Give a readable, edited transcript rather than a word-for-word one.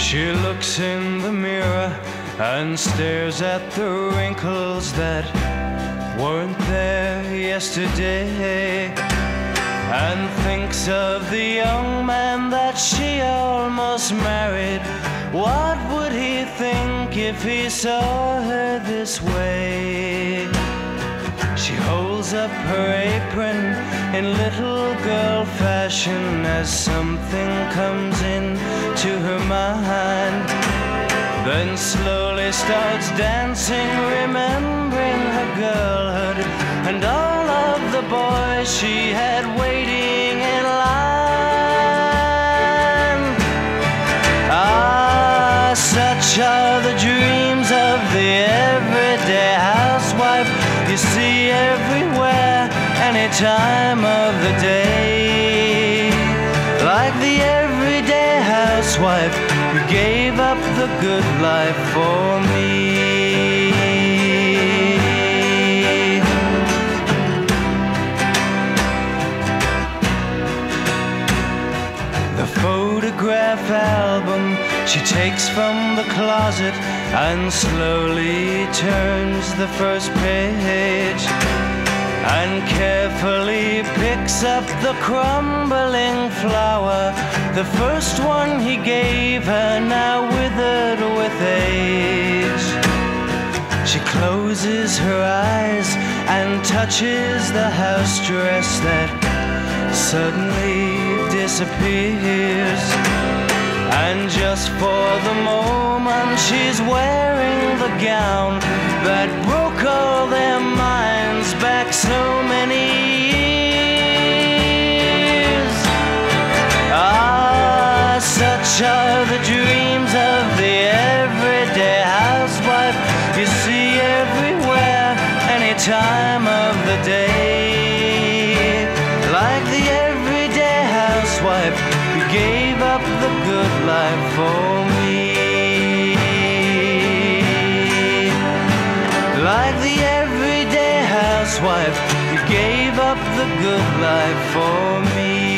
She looks in the mirror and stares at the wrinkles that weren't there yesterday, and thinks of the young man that she almost married. What would he think if he saw her this way? She holds up her apron in little girl fashion as something comes into her mind, then slowly starts dancing, remembering her girlhood and all of the boys she had waiting in line. Ah, such are the dreams of the everyday housewife you see everywhere, any time of the day. Like the everyday housewife who gave up the good life for me. The photograph album she takes from the closet and slowly turns the first page, and carefully picks up the crumbling flower, the first one he gave her, now withered with age. She closes her eyes and touches the house dress that suddenly disappears, and just for the moment she's wearing the gown that broke all their minds back so many years. Ah, such are the dreams of the everyday housewife you see everywhere, any time of the day. Like the everyday housewife who gave up the good life for me. Like the everyday housewife who gave up the good life for me.